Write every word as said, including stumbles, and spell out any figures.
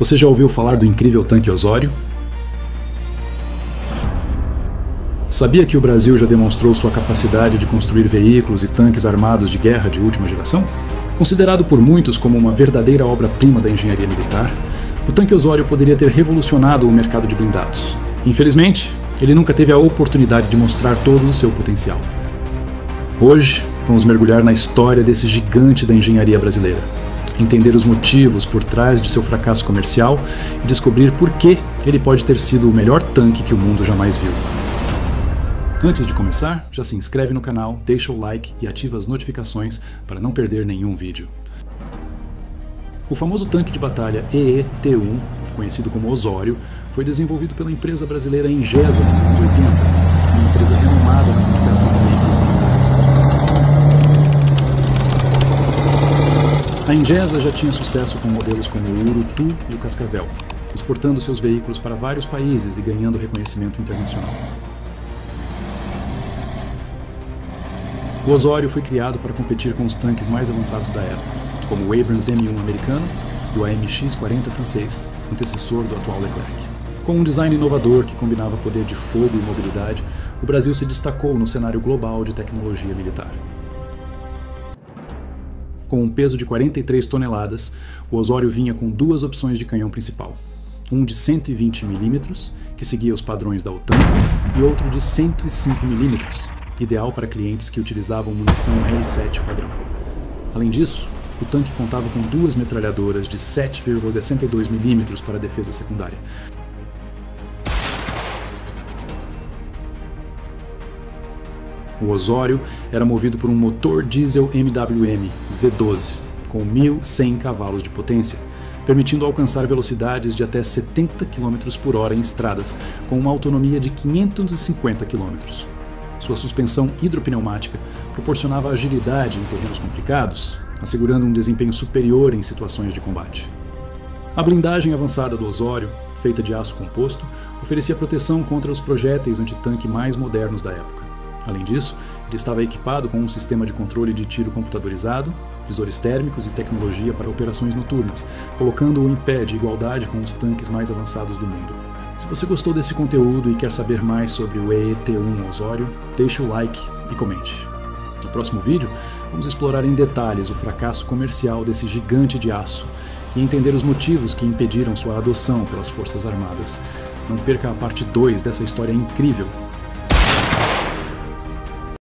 Você já ouviu falar do incrível tanque Osório? Sabia que o Brasil já demonstrou sua capacidade de construir veículos e tanques armados de guerra de última geração? Considerado por muitos como uma verdadeira obra-prima da engenharia militar, o tanque Osório poderia ter revolucionado o mercado de blindados. Infelizmente, ele nunca teve a oportunidade de mostrar todo o seu potencial. Hoje, vamos mergulhar na história desse gigante da engenharia brasileira, entender os motivos por trás de seu fracasso comercial e descobrir por que ele pode ter sido o melhor tanque que o mundo jamais viu. Antes de começar, já se inscreve no canal, deixa o like e ativa as notificações para não perder nenhum vídeo. O famoso tanque de batalha E E T um, conhecido como Osório, foi desenvolvido pela empresa brasileira Engesa nos anos oitenta, uma empresa renomada na fabricação de veículos militares. A Engesa já tinha sucesso com modelos como o Urutu e o Cascavel, exportando seus veículos para vários países e ganhando reconhecimento internacional. O Osório foi criado para competir com os tanques mais avançados da época, como o Abrams M um americano e o A M X quarenta francês, antecessor do atual Leclerc. Com um design inovador que combinava poder de fogo e mobilidade, o Brasil se destacou no cenário global de tecnologia militar. Com um peso de quarenta e três toneladas, o Osório vinha com duas opções de canhão principal. Um de cento e vinte milímetros, que seguia os padrões da OTAN, e outro de cento e cinco milímetros, ideal para clientes que utilizavam munição L sete padrão. Além disso, o tanque contava com duas metralhadoras de sete vírgula sessenta e dois milímetros para defesa secundária. O Osório era movido por um motor diesel M W M V doze, com mil e cem cavalos de potência, permitindo alcançar velocidades de até setenta quilômetros por hora em estradas, com uma autonomia de quinhentos e cinquenta quilômetros. Sua suspensão hidropneumática proporcionava agilidade em terrenos complicados, assegurando um desempenho superior em situações de combate. A blindagem avançada do Osório, feita de aço composto, oferecia proteção contra os projéteis antitanque mais modernos da época. Além disso, ele estava equipado com um sistema de controle de tiro computadorizado, visores térmicos e tecnologia para operações noturnas, colocando-o em pé de igualdade com os tanques mais avançados do mundo. Se você gostou desse conteúdo e quer saber mais sobre o E E T um Osório, deixe o like e comente. No próximo vídeo, vamos explorar em detalhes o fracasso comercial desse gigante de aço e entender os motivos que impediram sua adoção pelas Forças Armadas. Não perca a parte dois dessa história incrível